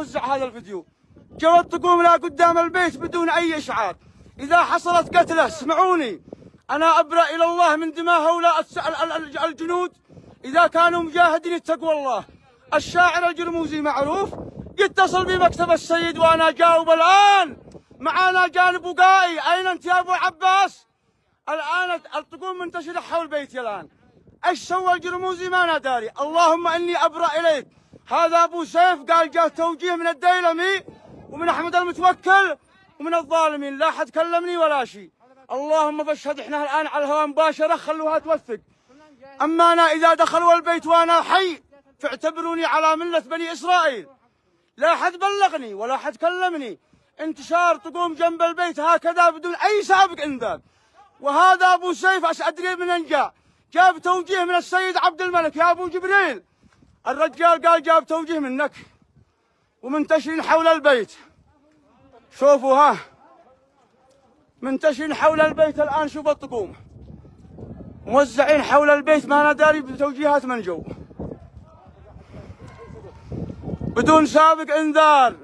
أوزع هذا الفيديو. جوت تقوم لا قدام البيت بدون أي إشعار. إذا حصلت قتله اسمعوني، أنا أبرأ إلى الله من دماء هؤلاء الجنود إذا كانوا مجاهدين اتقوا الله. الشاعر الجرموزي معروف، يتصل بمكتب السيد وأنا جاوب الآن. معنا جانب وقائي، أين أنت يا أبو عباس؟ الآن الطقوم منتشرة حول بيتي الآن. ايش سوى الجرموزي ما انا داري. اللهم اني ابرأ اليك. هذا ابو سيف قال جاء توجيه من الديلمي ومن احمد المتوكل ومن الظالمين، لا حد كلمني ولا شيء. اللهم فاشهد، احنا الان على الهواء مباشره، خلوها توثق. اما انا اذا دخلوا البيت وانا حي فاعتبروني على مله بني اسرائيل. لا حد بلغني ولا حد كلمني. انتشار تقوم جنب البيت هكذا بدون اي سابق انذار. وهذا ابو سيف ادري من جاء، جاب توجيه من السيد عبد الملك يا ابو جبريل. الرجال قال جاب توجيه منك، ومنتشرين حول البيت. شوفوا ها، منتشرين حول البيت الان. شوفوا الطقوم موزعين حول البيت، ما انا داري بتوجيهات من جو بدون سابق انذار.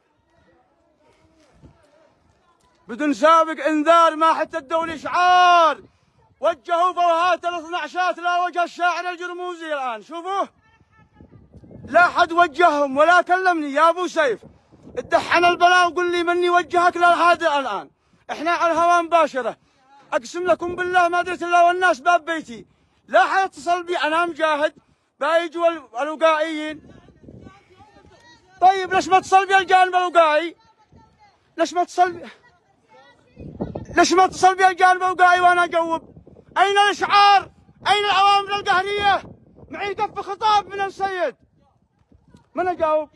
بدون سابق انذار، ما حتى الدولة اشعار. وجهوا فوهات ال12 لا وجه الشاعر الجرموزي الان. شوفوه، لا حد وجههم ولا كلمني. يا ابو سيف ادحن البلاء وقل لي مني وجهك لهذا الان. احنا على الهواء مباشره، اقسم لكم بالله ما درت الا والناس باب بيتي. لا حد اتصل بي، انا مجاهد. بايجوا الوقائيين. طيب ليش ما اتصل بي الجانب الوقائي؟ ليش ما اتصل بي الجانب الوقائي وانا اجاوب؟ اين الاشعار؟ اين الاوامر القهريه؟ معي كف خطاب من السيد. من اجاوب؟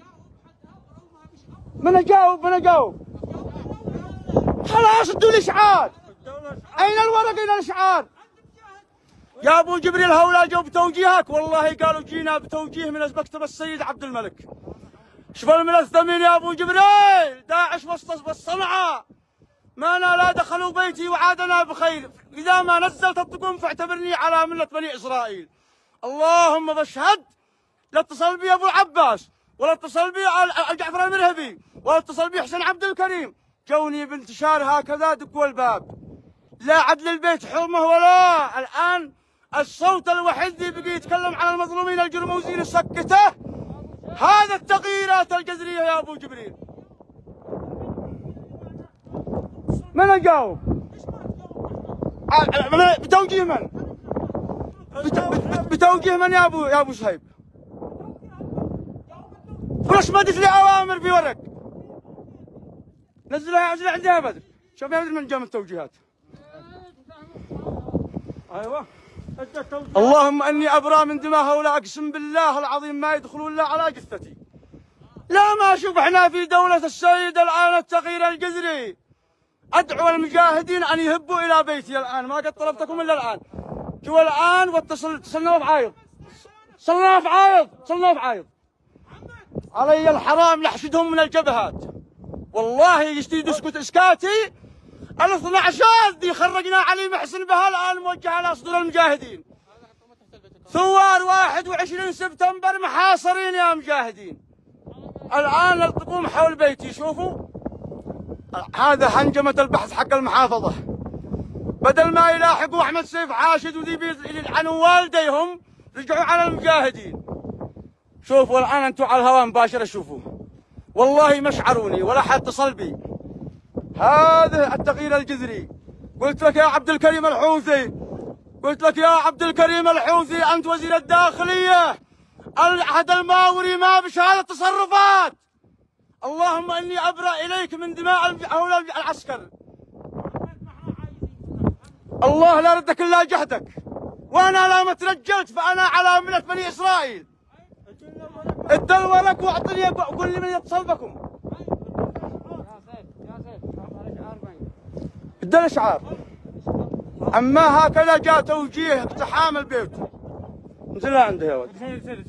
خلاص ادوا لي اشعار. اين الورق؟ اين الاشعار؟ يا ابو جبريل هؤلاء جو بتوجيهك، والله قالوا جينا بتوجيه من مكتب السيد عبد الملك. شوف الملف ثمين يا ابو جبريل. داعش وسط الصنعاء ما لا دخلوا بيتي وعادنا بخير. اذا ما نزلت الطقوم فاعتبرني على مله بني اسرائيل. اللهم فاشهد. لا اتصل بي ابو العباس، ولا اتصل بي جعفر المرهبي، ولا اتصل بي حسين عبد الكريم. جوني بانتشار هكذا دقوا الباب. لا عدل البيت حرمه ولا. الان الصوت الوحيد اللي بقي يتكلم على المظلومين الجرموزيين سكته. هذا التغييرات الجذريه يا ابو جبريل. من اجاوب؟ بتوجيه من؟ بتوجيه من يا ابو صهيب؟ وليش ما اديت لي اوامر في ورق؟ نزلها عندي يا بدر. شوف يا بدر من جاء من التوجيهات. ايوه. اللهم اني ابرأ من دماء هؤلاء، اقسم بالله العظيم ما يدخلون الا على جثتي. لا ما اشوف احنا في دولة السيد الان التغيير الجذري. ادعو المجاهدين ان يهبوا الى بيتي الان، ما قد طلبتكم الا الان. جو الان واتصلنا بعايض. صلنا في عايض. علي الحرام نحشدهم من الجبهات. والله يشتي اسكت اسكاتي. ال12 دي خرجنا علي محسن بها الان موجهه على صدور المجاهدين. ثوار 21 سبتمبر محاصرين يا مجاهدين. الان الطقوم حول بيتي. شوفوا هذا حنجمة البحث حق المحافظة. بدل ما يلاحقوا احمد سيف حاشد وذي يلعنوا والديهم، رجعوا على المجاهدين. شوفوا الان انتم على الهواء مباشرة. شوفوا والله ما شعروني ولا حد اتصل بي. هذا التغيير الجذري. قلت لك يا عبد الكريم الحوثي، انت وزير الداخلية. العهد الماوري ما بشهادة تصرفات. اللهم اني ابرأ اليك من دماء هؤلاء العسكر. الله لا ردك الا جهدك. وانا لا مترجلت فانا على ملة بني اسرائيل. ادوا لك واعطني قول لي من يتصل بكم. ادى الاشعار. اما هكذا جاء توجيه اقتحام البيت. انزلها عنده يا ولد.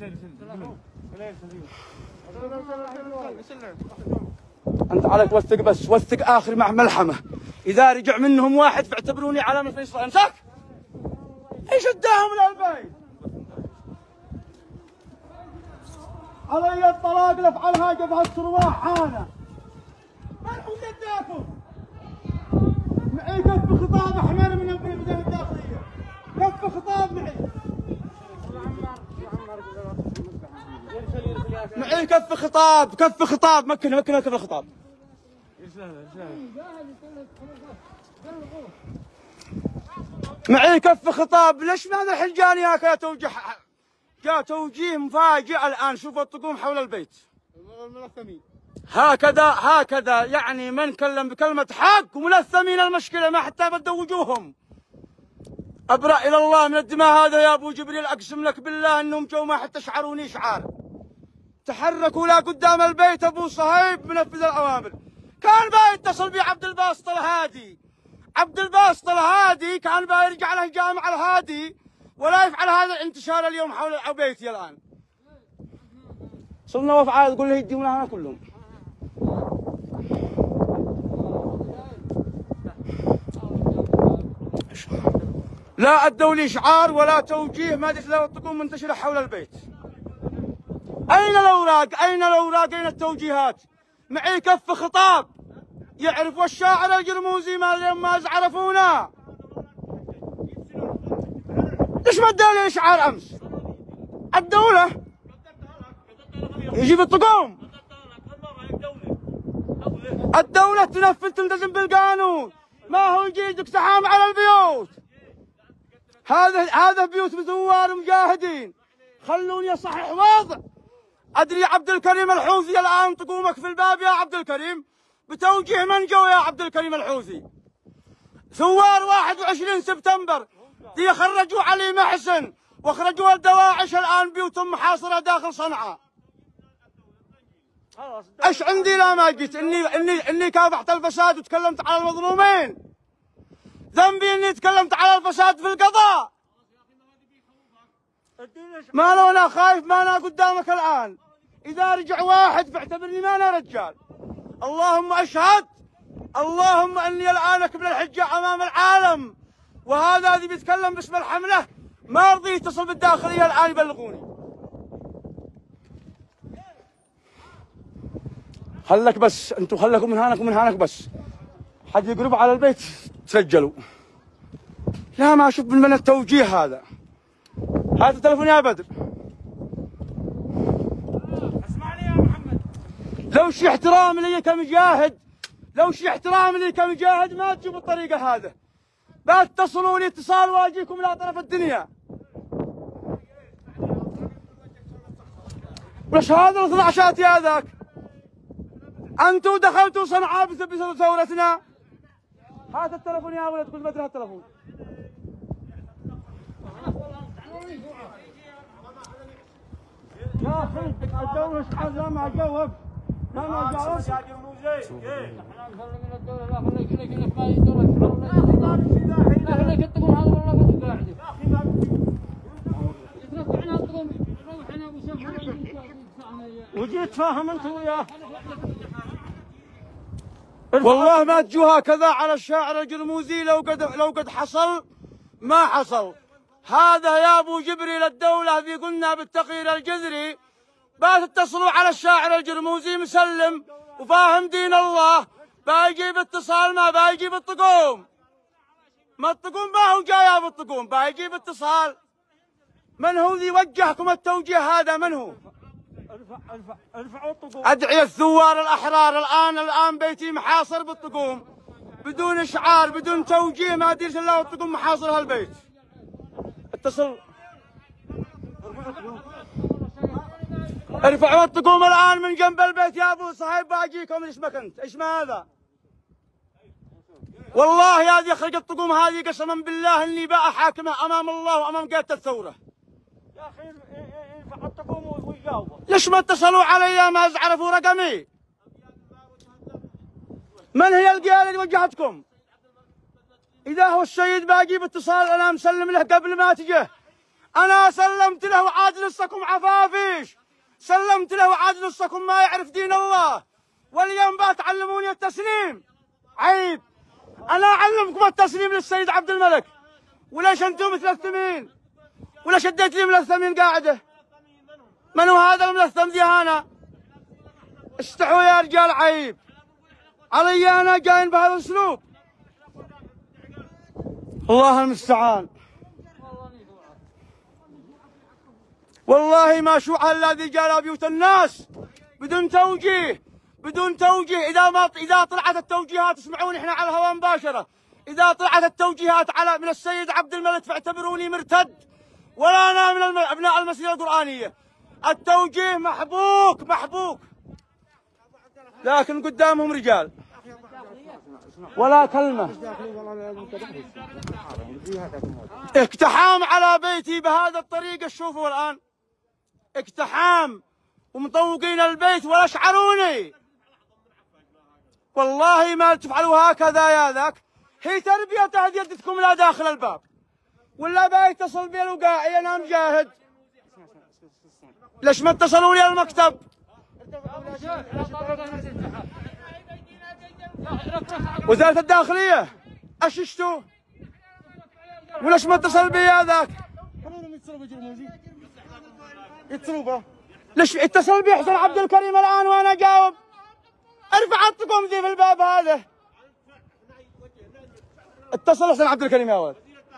انت عليك وثق، بس وثق اخر مع ملحمه. اذا رجع منهم واحد فاعتبروني علامه في اسرائيل. امسك. ايش اداهم للبيت؟ علي الطلاق لافعلها جبهة صرواح انا. من هو جداكم؟ معي كف خطاب احمر من البلدان الداخلية. كف خطاب معي. معي كف خطاب، كف خطاب، مكن كف الخطاب. معي كف خطاب. ليش ما هذا الحين جاني يا توجيه؟ جاء توجيه مفاجئ الان. شوفوا الطقوم حول البيت. هكذا يعني من كلم بكلمة حق وملثمين المشكلة ما حتى بدوا وجوههم. أبرأ إلى الله من الدماء هذا يا أبو جبريل. أقسم لك بالله أنهم جو ما حتى شعروني إشعار. تحركوا لا قدام البيت. أبو صهيب منفذ الأوامر. كان باي يتصل بي عبد الباسط الهادي. عبد الباسط الهادي كان باي يرجع له جامع الهادي ولا يفعل هذا الانتشار اليوم حول بيتي الآن. صرنا وفعال تقول له يديونا هنا كلهم. لا أدوا لي إشعار ولا توجيه. ما أدري لو تكون منتشرة حول البيت. أين الأوراق؟ أين الأوراق؟ أين التوجيهات؟ معي كف خطاب يعرف والشاعر الجرموزي ما عرفونا. ليش ما ادى لي إشعار أمس؟ الدولة يجيب الطقوم. الدولة تنفذ تلتزم بالقانون. ما هو يجي اقتحام على البيوت. هذا بيوت بثوار مجاهدين. خلوني اصحح وضع. ادري عبد الكريم الحوثي الان طقومك في الباب يا عبد الكريم. بتوجيه من جو يا عبد الكريم الحوثي؟ ثوار 21 سبتمبر دي خرجوا علي محسن واخرجوا الدواعش. الان بيوتهم محاصره داخل صنعاء. ايش عندي لا ما جيت؟ اني كافحت الفساد وتكلمت على المظلومين. ذنبي اني تكلمت على الفساد في القضاء. ما لو انا خايف ما انا قدامك الان. اذا رجع واحد فاعتبرني ما انا رجال. اللهم اشهد. اللهم اني الان اكمل الحجه امام العالم. وهذا الذي بيتكلم باسم الحمله ما رضي يتصل بالداخليه الان يبلغوني. خلك بس انتم خلكم من هانك ومن هانك بس. حد يقرب على البيت تسجلوا. لا ما اشوف من التوجيه هذا. هات التلفون يا بدر. اسمعني يا محمد. لو شي احترام لي كمجاهد. لو شي احترام لي كمجاهد ما تجيبوا الطريقة هذا. بتصلوا لي اتصال واجيكم الى طرف الدنيا. وش هذا ال 12 يا ذاك؟ انتوا دخلتوا صنعاء بسبب ثورتنا. هات التلفون يا ولد. كل بدر هات التلفون. يا اخي الدولة اشحال لا ما جاوب. لا ما جاوب. يا جرموزي احنا نفر من الدولة. لا خليك لك ما يدور. لا خليك الطقم هذا والله قاعد. يا اخي ما يترفعنا الطقم. روحنا ابو سفر. وجيت فاهم انت وياه. والله ما تجوا هكذا على الشاعر الجرموزي. لو قد حصل ما حصل. هذا يا ابو جبريل الدولة ذي قلنا بالتغيير الجذري. بتتصلوا على الشاعر الجرموزي مسلم وفاهم دين الله. بايجيب اتصال ما بايجيب الطقوم. ما الطقوم ما هو جاي بالطقوم. بايجيب اتصال. من هو ذي وجهكم التوجيه هذا؟ من هو؟ ارفعوا الطقوم. ادعي الثوار الاحرار. الان بيتي محاصر بالطقوم بدون اشعار بدون توجيه. ما ادري الا والطقوم محاصر هالبيت. اتصل. ارفعوا الطقوم الان من جنب البيت يا ابو صهيب. باجيكم. ايش بك انت؟ ايش ما هذا؟ والله هذه يخرج الطقوم هذه قسما بالله اني بقى حاكمه امام الله وامام قياده الثوره. يا اخي ارفع الطقوم ويجاوبوا. ليش ما اتصلوا علي؟ ما عرفوا رقمي. من هي القيادة اللي وجهتكم؟ إذا هو السيد باجيب اتصال أنا مسلم له قبل ما تجيه. أنا سلمت له وعاد نصكم عفافيش. سلمت له وعاد نصكم ما يعرف دين الله. واليوم بتعلموني التسليم. عيب. أنا أعلمكم التسليم للسيد عبد الملك. وليش أنتم متلثمين؟ ولا شديت لي ملثمين قاعدة؟ من هو هذا الملثم ذي هنا؟ استحوا يا رجال، عيب علي انا جايين بهذا الاسلوب. الله المستعان. والله ما شوع الذي جاء بيوت الناس بدون توجيه، بدون توجيه. اذا طلعت التوجيهات، اسمعوني احنا على الهواء مباشره، اذا طلعت التوجيهات من السيد عبد الملك فاعتبروني مرتد، ولا انا من ابناء المسيره القرانيه. التوجيه محبوك محبوك، لكن قدامهم رجال ولا كلمه. اقتحام على بيتي بهذا الطريقه، شوفوا الان اقتحام ومطوقين البيت ولا شعروني. والله ما تفعلوا هكذا يا ذاك. هي تربيه هذه يدتكم لا داخل الباب، ولا بيتصل بي الوقاعي انا مجاهد. ليش ما اتصلوا لي المكتب؟ وزارة الداخلية اششتوا؟ وليش ما اتصل بي هذاك؟ يتصلوا به. ليش اتصل بي حسن عبد الكريم الان وانا اجاوب؟ ارفع الطقم ذي في الباب هذا. اتصل حسن عبد الكريم يا ولد.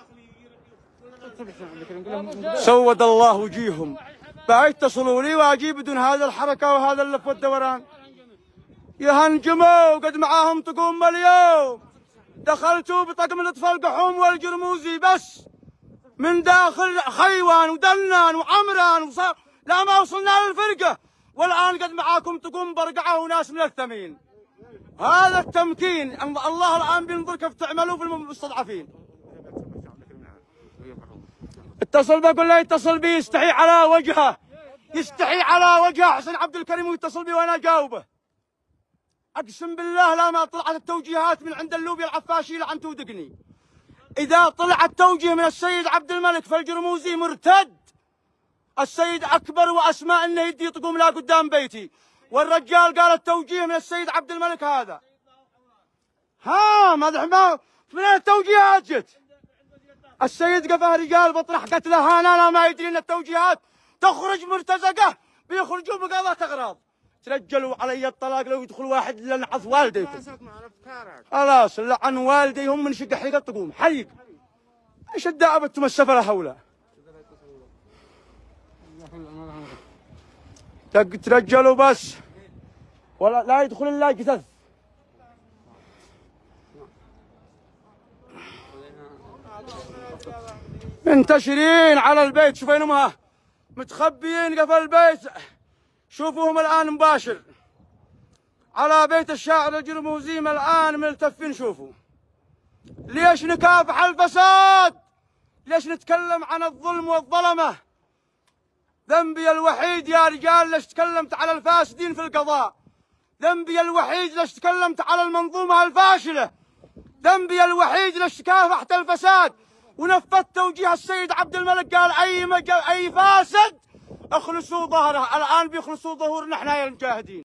سود الله وجيههم. فيتصلوا لي واجي بدون هذا الحركه وهذا اللف والدوران. يهنجموا قد معاهم طقوم اليوم. دخلتوا بطقم الاطفاء القحوم والجرموزي بس من داخل خيوان ودنان وعمران لا ما وصلنا للفرقه، والان قد معاكم طقوم برقعه وناس ملثمين. هذا التمكين. الله الان بينظر كيف تعملوا في المستضعفين. اتصل بقول له يتصل بي، يستحي على وجهه، يستحي على وجهه حسن عبد الكريم ويتصل بي وانا اجاوبه. اقسم بالله لا ما طلعت التوجيهات من عند اللوبيا العفاشي لعن تودقني. اذا طلع التوجيه من السيد عبد الملك فالجرموزي مرتد. السيد اكبر واسماء انه يدي طقوم لا قدام بيتي، والرجال قال التوجيه من السيد عبد الملك هذا. ها ما من التوجيهات جت. السيد قفاه رجال بطرح قتله. انا ما يدري ان التوجيهات تخرج مرتزقه، بيخرجوا بقضاء اغراض. ترجلوا علي الطلاق لو يدخل واحد لنعظ والديكم. خلاص لعن والدي هم من شق حريق الطقوم حريق. ايش الدعابتم السفله هؤلاء؟ ترجلوا بس ولا لا يدخل الا جثث. منتشرين على البيت. شوفينهم متخبيين قفل البيت. شوفوهم الان مباشر على بيت الشاعر الجرموزيم الان ملتفين. شوفوا ليش نكافح الفساد؟ ليش نتكلم عن الظلم والظلمه؟ ذنبي الوحيد يا رجال ليش تكلمت على الفاسدين في القضاء. ذنبي الوحيد ليش تكلمت على المنظومه الفاشله. ذنبي الوحيد ليش كافحت الفساد ونفذت توجيه السيد عبد الملك. قال اي فاسد اخلصوا ظهره. الان بيخلصوا ظهورنا احنا يا المجاهدين.